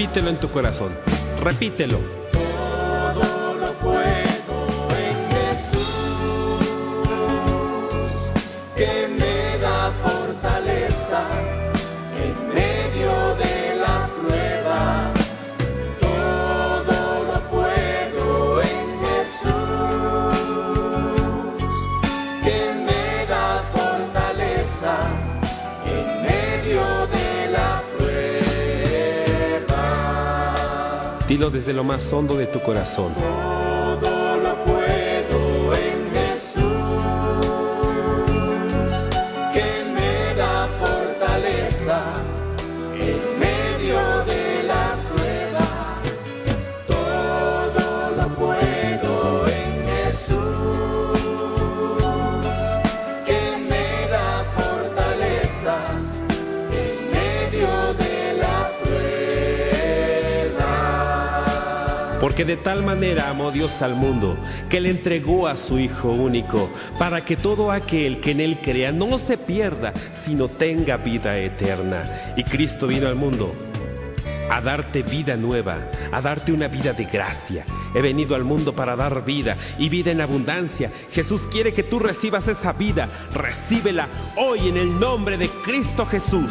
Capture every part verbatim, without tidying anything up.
Repítelo en tu corazón. Repítelo. Todo lo puedo en Jesús, que me da fortaleza en medio de la prueba. Todo lo puedo en Jesús, que me da fortaleza en medio de la prueba. Dilo desde lo más hondo de tu corazón. Todo lo puedo en Jesús, que me da fortaleza en medio de la prueba. Todo lo puedo en Jesús, que me da fortaleza en medio de la prueba. Porque de tal manera amó Dios al mundo, que le entregó a su Hijo único, para que todo aquel que en Él crea no se pierda, sino tenga vida eterna. Y Cristo vino al mundo a darte vida nueva, a darte una vida de gracia. He venido al mundo para dar vida y vida en abundancia. Jesús quiere que tú recibas esa vida. Recíbela hoy en el nombre de Cristo Jesús.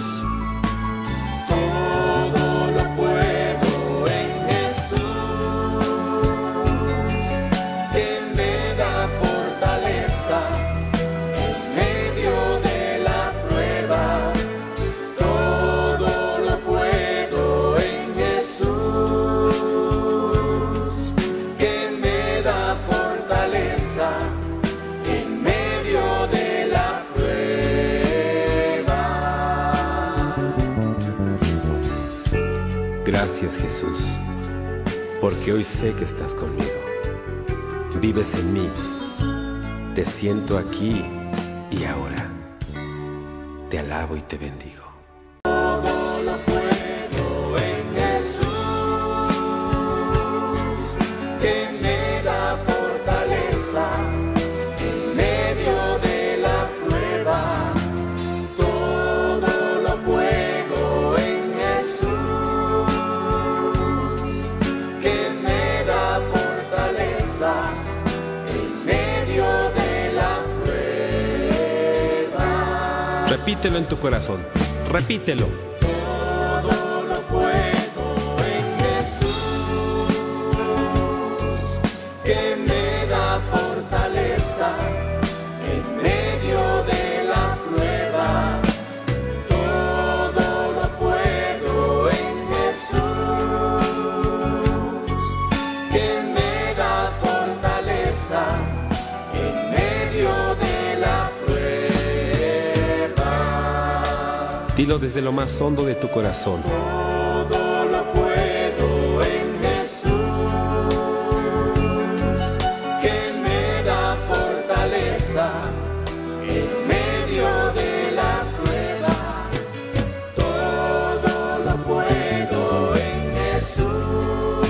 Todo lo puedo en Jesús, que me da fortaleza en medio de la prueba. Todo lo puedo en Jesús, que me da fortaleza en medio de la prueba. Gracias, Jesús, porque hoy sé que estás conmigo. Vives en mí. Te siento aquí y ahora. Te alabo y te bendigo. Todo lo puedo en Jesús, que me da fortaleza en medio de la prueba. Todo lo puedo en Jesús, que me da fortaleza en medio de la prueba. Repítelo en tu corazón. Repítelo. Todo lo puedo en Jesús, que me da fortaleza en medio de la prueba. Todo lo puedo en Jesús, que me da fortaleza en medio de la prueba. Dilo desde lo más hondo de tu corazón. Todo lo puedo en Jesús, que me da fortaleza en medio de la prueba. Todo lo puedo en Jesús,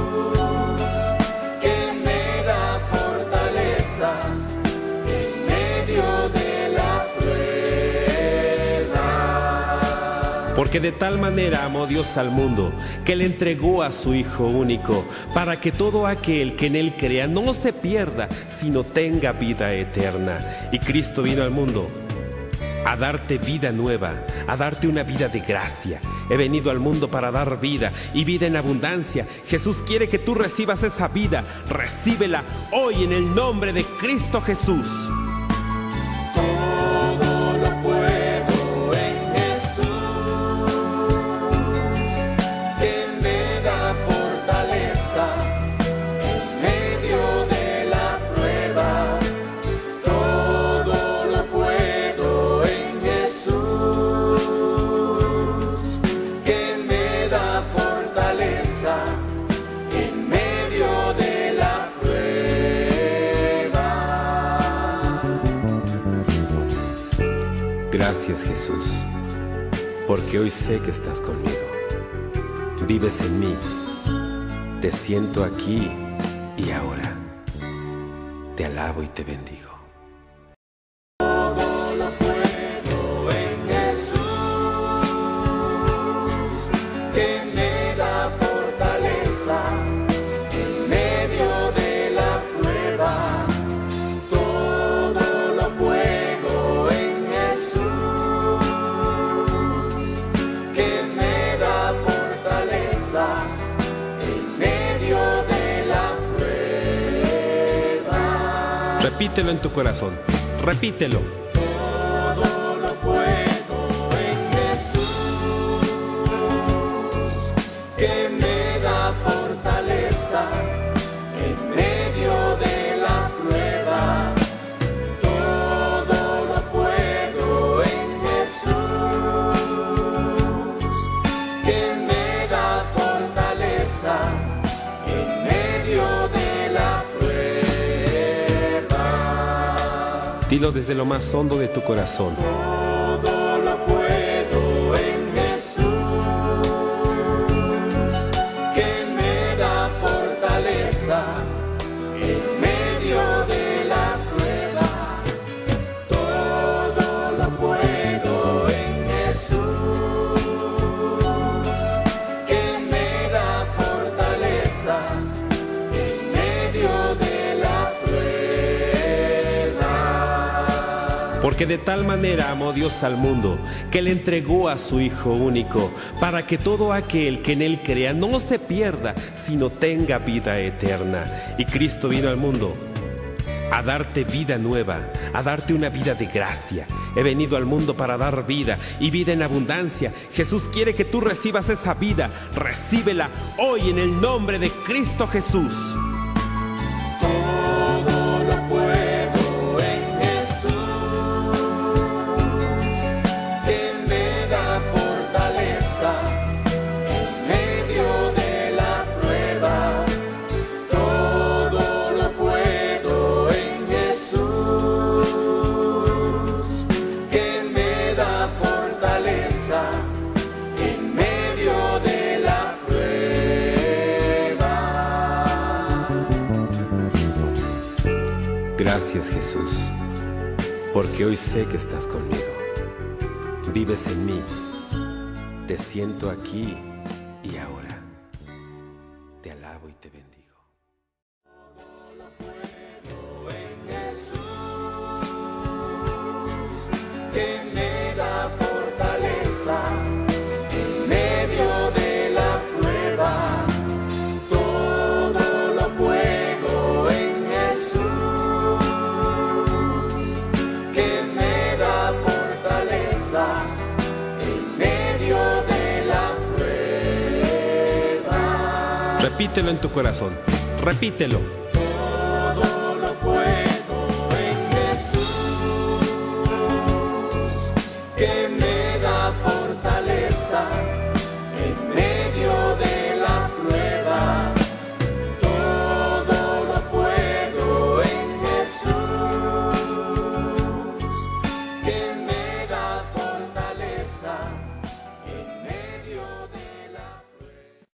que me da fortaleza en medio de la prueba. Porque de tal manera amó Dios al mundo, que le entregó a su Hijo único, para que todo aquel que en Él crea no se pierda, sino tenga vida eterna. Y Cristo vino al mundo a darte vida nueva, a darte una vida de gracia. He venido al mundo para dar vida y vida en abundancia. Jesús quiere que tú recibas esa vida. Recíbela hoy en el nombre de Cristo Jesús. Todo lo puedo en Jesús, que me da fortaleza en medio de la prueba. Todo lo puedo en Jesús, que me da fortaleza en medio de la prueba. Gracias, Jesús, porque hoy sé que estás conmigo. Vives en mí. Te siento aquí y ahora. Te alabo y te bendigo. Todo lo puedo en Jesús, que me da Repítelo en tu corazón. Repítelo. Todo lo puedo en Jesús, que me da fortaleza en medio de la prueba. Todo lo puedo en Jesús, que me da fortaleza en medio de la prueba. Dilo desde lo más hondo de tu corazón. Todo lo puedo en Jesús, que me da fortaleza en medio de la prueba. Todo lo puedo en Jesús, que me da fortaleza en medio de la prueba. Porque de tal manera amó Dios al mundo, que le entregó a su Hijo único, para que todo aquel que en él crea no se pierda, sino tenga vida eterna. Y Cristo vino al mundo a darte vida nueva, a darte una vida de gracia. He venido al mundo para dar vida y vida en abundancia. Jesús quiere que tú recibas esa vida. Recíbela hoy en el nombre de Cristo Jesús. Todo lo puedo en Jesús, que me da fortaleza en medio de la prueba. Todo lo puedo en Jesús, que me da fortaleza en medio de la prueba. Gracias, Jesús, porque hoy sé que estás conmigo. Vives en mí. Te siento aquí y ahora. Te alabo y te bendigo. En Jesús, que me da fortaleza en medio de la prueba. Todo lo puedo en Jesús, que me da fortaleza en medio de la prueba. Repítelo en tu corazón. Repítelo.